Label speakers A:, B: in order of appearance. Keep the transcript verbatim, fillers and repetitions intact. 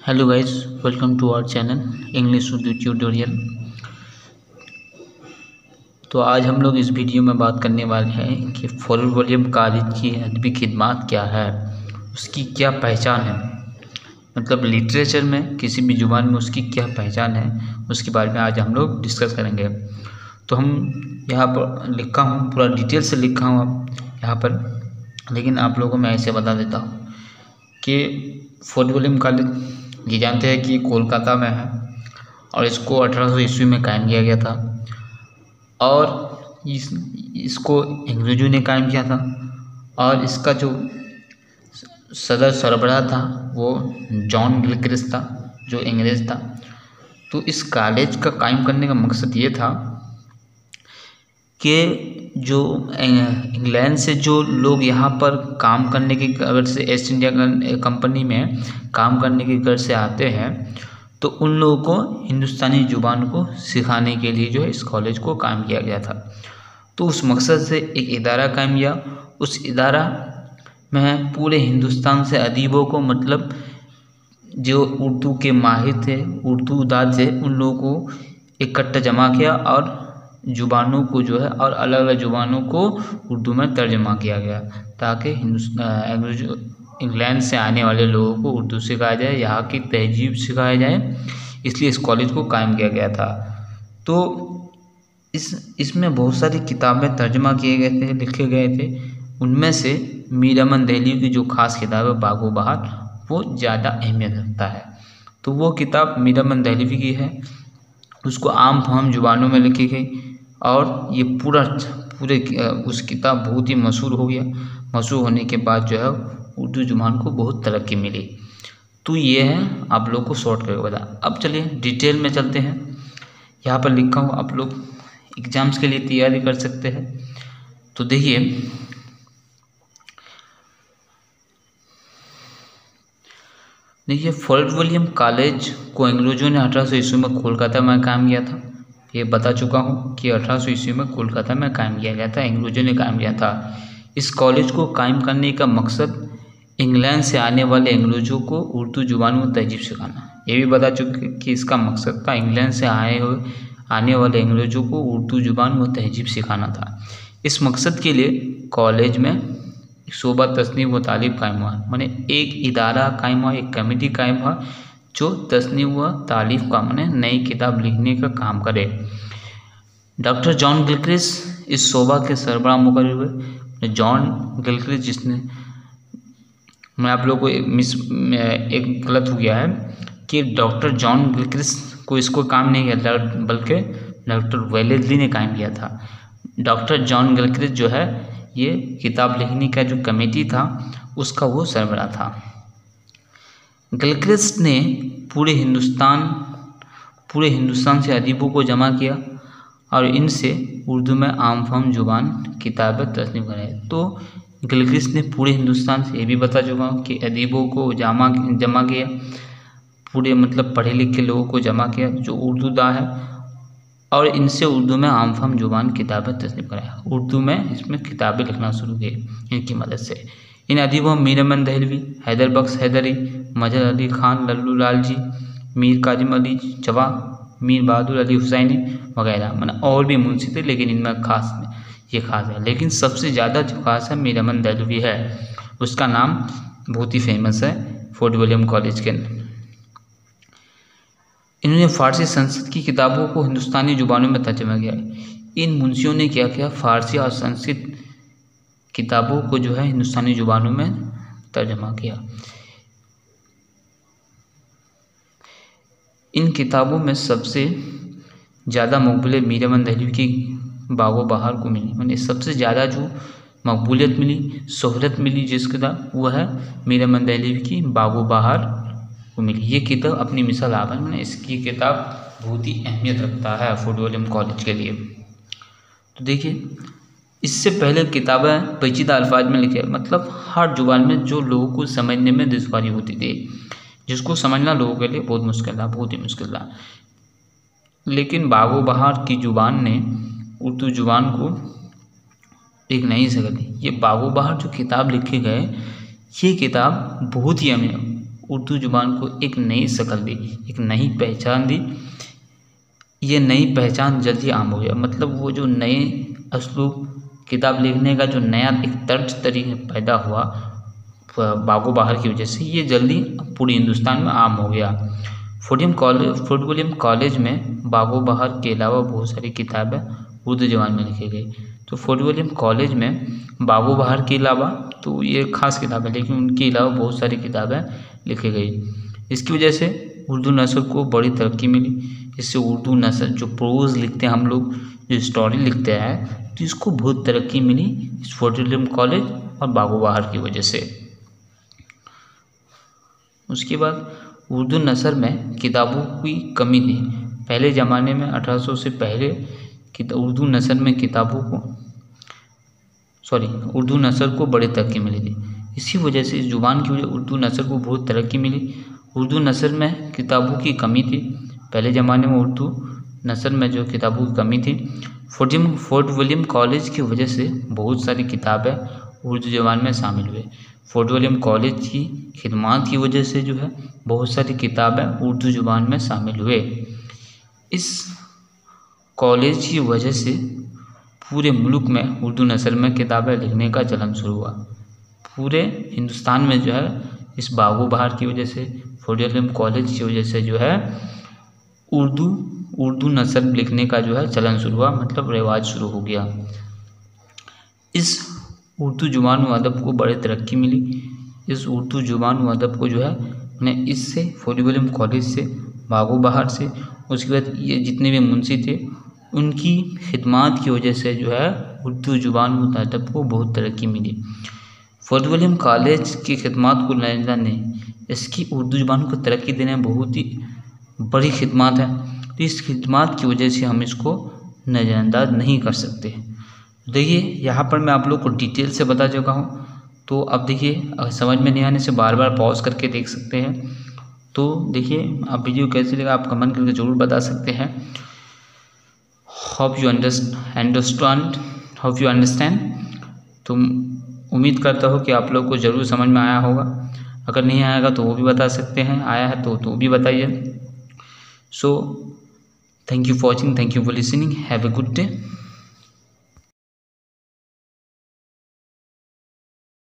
A: Hello guys, welcome to our channel English Urdu tutorial. तो आज हम लोग इस वीडियो में बात करने वाले हैं कि फॉरवर्ड वॉल्यूम कॉलेज की अदबी खिदमत क्या है, उसकी क्या पहचान है। मतलब लिटरेचर में किसी भी ज़ुबान में उसकी क्या पहचान है, उसके बारे में आज हम लोग डिस्कस करेंगे। तो हम यहाँ पर लिखा हूँ, पूरा डिटेल से लिखा हूँ यहाँ पर, लेकिन आप लोगों को मैं ऐसे बता देता हूँ कि फॉरवर्ड वॉल्यूम कॉलेज ये जानते हैं कि कोलकाता में है और इसको अठारह सौ ईस्वी में कायम किया गया था और इस इसको अंग्रेजों ने कायम किया था। और इसका जो सदर सरबराह था वो जॉन गिलक्रिस्ट था, जो अंग्रेज़ था। तो इस कॉलेज का कायम करने का मकसद ये था कि जो इंग्लैंड से जो लोग यहाँ पर काम करने की अगर से ईस्ट इंडिया कंपनी में काम करने की घर से आते हैं, तो उन लोगों को हिंदुस्तानी ज़ुबान को सिखाने के लिए जो है इस कॉलेज को कायम किया गया था। तो उस मकसद से एक इदारा कायम किया। उस इदारा में पूरे हिंदुस्तान से अदीबों को, मतलब जो उर्दू के माहिर थे, उर्दू दाद थे, उन लोगों को इकट्ठा जमा किया और ज़ुबानों को जो है और अलग अलग ज़ुबानों को उर्दू में तर्जमा किया गया, ताकि हिंदुस्तान इंग्लैंड से आने वाले लोगों को उर्दू सिखाया जाए, यहाँ की तहजीब सिखाया जाए। इसलिए इस कॉलेज को कायम किया गया था। तो इस इसमें बहुत सारी किताबें तर्जमा किए गए थे, लिखे गए थे। उनमें से मीर अमन दहलवी की जो खास किताब है बागो बहार, वो ज़्यादा अहमियत रखता है। तो वो किताब मीर अमन दहलवी की है, उसको आम फाम ज़ुबानों में लिखी गई और ये पूरा पूरे उस किताब बहुत ही मशहूर हो गया। मशहूर होने के बाद जो है उर्दू ज़ुबान को बहुत तरक्की मिली। तो ये है आप लोग को शॉर्ट करके बता। अब चलिए डिटेल में चलते हैं। यहाँ पर लिखा हूँ, आप लोग एग्ज़ाम्स के लिए तैयारी कर सकते हैं। तो देखिए, देखिए फॉरवर्ड वॉल्यूम कॉलेज को अंग्रेजों ने अठारह सौ ईस्वी में कोलकाता में कायम किया था। ये बता चुका हूँ कि अठारह सौ ईस्वी में कोलकाता में कायम किया गया था, अंग्रेजों ने कायम किया था। इस कॉलेज को कायम करने का मकसद इंग्लैंड से आने वाले अंग्रेजों को उर्दू ज़ुबान में तहजीब सिखाना। ये भी बता चुके कि इसका मकसद था इंग्लैंड से आए हुए आने वाले अंग्रेजों को उर्दू ज़ुबान में तहजीब सिखाना था। इस मकसद के लिए कॉलेज में शोबा तस्नीम व तालीम कायम हुआ, माने एक इदारा कायम हुआ, एक कमेटी कायम हुआ जो तस्नीम व तालीफ का माने नई किताब लिखने का काम करे। डॉक्टर जॉन गिलक्रिस्ट इस शोबा के सरबराह मुकर्रर हुए। जॉन गिलक्रिस्ट, जिसने मैं आप लोगों को मिस एक गलत हो गया है कि डॉक्टर जॉन गिलक्रिस्ट को इसको काम नहीं किया, बल्कि डॉक्टर वेलेस्ली ने कायम किया था। डॉक्टर जॉन गिलक्रिस्ट जो है ये किताब लिखने का जो कमेटी था उसका वो सरबराह था। गिलक्रिस्ट ने पूरे हिंदुस्तान पूरे हिंदुस्तान से अदीबों को जमा किया और इनसे उर्दू में आम फाम ज़ुबान किताबें तस्नीम कराई। तो गिलक्रिस्ट ने पूरे हिंदुस्तान से, ये भी बता चुका हूँ कि अदीबों को जमा जमा किया, पूरे मतलब पढ़े लिखे लोगों को जमा किया जो उर्दू दा है, और इनसे उर्दू में आम फाम ज़ुबान किताबें तस्नीम कराया। उर्दू में इसमें किताबें लिखना शुरू किए इनकी मदद से। इन अदीबों मीर अमन दहलवी, हैदर बख्श हैदरी, मजहर अली खान लल्लू लाल जी, मीर काजिम अली जवा, मीर बहादुर अली हुसैनी वगैरह, मतलब और भी मुंशी थे, लेकिन इनमें खास ये खास है। लेकिन सबसे ज़्यादा जो खास है मीर अमन दहलवी है, उसका नाम बहुत ही फेमस है फॉरवर्ड वॉल्यूम कॉलेज के। इन्होंने फारसी संस्कृत की किताबों को हिंदुस्तानी ज़ुबानों में तर्जमा किया। इन मुंशियों ने क्या किया, फारसी और संस्कृत किताबों को जो है हिंदुस्तानी ज़ुबानों में तर्जमा किया। इन किताबों में सबसे ज़्यादा मकबूलियत मीर अमन दहलवी की बागो बहार को मिली। मैंने सबसे ज़्यादा जो मकबूलियत मिली, शोहरत मिली जिस किताब, वो है मीर अमन दहलवी की बागो बहार को मिली। ये किताब अपनी मिसाल आप है, मैंने इसकी किताब बहुत ही अहमियत रखता है फॉरवर्ड वॉल्यूम कॉलेज के लिए। तो देखिए, इससे पहले किताबें पेचीदा अल्फाज में लिखे, मतलब हर जुबान में जो लोगों को समझने में दुश्वारी होती थी, जिसको समझना लोगों के लिए बहुत मुश्किल था, बहुत ही मुश्किल था। लेकिन बागो बहार की ज़ुबान ने उर्दू ज़ुबान को एक नई शक्ल दी। ये बागो बहार जो किताब लिखे गए, ये किताब बहुत ही अहम उर्दू ज़ुबान को एक नई शक्ल दी, एक नई पहचान दी। ये नई पहचान जल्दी आम हो गया, मतलब वो जो नए असलूब किताब लिखने का जो नया एक तर्ज तरीका पैदा हुआ बागो बहार की वजह से, ये जल्दी पूरे हिंदुस्तान में आम हो गया। Fort college Fort William college में बागो बहार के अलावा बहुत सारी किताबें उर्दू ज़बान में लिखी गई। तो फोर्ट विलियम कॉलेज में बागो बहार के अलावा, तो ये खास किताब है, लेकिन उनके अलावा बहुत सारी किताबें लिखी गई। इसकी वजह से उर्दू नस्ल को बड़ी तरक्की मिली। इससे उर्दू नस्ल जो प्रोज लिखते हैं हम लोग, जो स्टोरी लिखते हैं, तो इसको बहुत तरक्की मिली इस फोर्ट विलियम कॉलेज और बागो बहार की वजह से। उसके बाद उर्दू नस्र में किताबों की कमी थी। पहले ज़माने में अठारह सौ से पहले उर्दू नस्र में किताबों को सॉरी उर्दू नस्र को बड़ी तरक्की मिली थी। इसी वजह से इस ज़ुबान की वजह उर्दू नस्र को बहुत तरक्की मिली। उर्दू नस्र में किताबों की कमी थी। पहले ज़माने में उर्दू नस्र में जो किताबों की कमी थी, फोर्ट फोर्ट विलियम कॉलेज की वजह से बहुत सारी किताबें उर्दू ज़ुबान में शामिल हुए। फोर्ट विलियम कॉलेज की खिदमात की वजह से जो है बहुत सारी किताबें उर्दू ज़ुबान में शामिल हुए। इस कॉलेज की वजह से पूरे मुल्क में उर्दू नस्ल में किताबें लिखने का चलन शुरू हुआ। पूरे हिंदुस्तान में जो है इस बागो बहार की वजह से, फोर्ट विलियम कॉलेज की वजह से जो है उर्दू उर्दू नस्ल लिखने का जो है चलन शुरू हुआ, मतलब रिवाज शुरू हो गया। इस उर्दू ज़ुबान व अदब को बड़ी तरक्की मिली। इस उर्दू ज़ुबान व अदब को जो है उन्हें इससे फोर्ट विलियम कॉलेज से, बागो बहार से, उसके बाद ये जितने भी मुंशी थे उनकी खिदमात की वजह से जो है उर्दू ज़ुबान व अदब को बहुत तरक्की मिली। फोर्ट विलियम कॉलेज की खिदमात को नजर नहीं, इसकी उर्दू ज़ुबान को तरक्की देने में बहुत ही बड़ी खिदमात है। तो इस खिदमात की वजह से हम इसको नज़रअंदाज नहीं कर सकते। देखिए यहाँ पर मैं आप लोग को डिटेल से बता चुका हूँ। तो अब देखिए, अगर समझ में नहीं आने से बार बार पॉज करके देख सकते हैं। तो देखिए आप वीडियो कैसे लगा आप कमेंट करके ज़रूर बता सकते हैं। Hope you understand hope you understand तो उम्मीद करता हूँ कि आप लोग को ज़रूर समझ में आया होगा। अगर नहीं आएगा तो वो भी बता सकते हैं, आया है तो तो भी बताइए। So thank you for watching, thank you for listening, have a good day.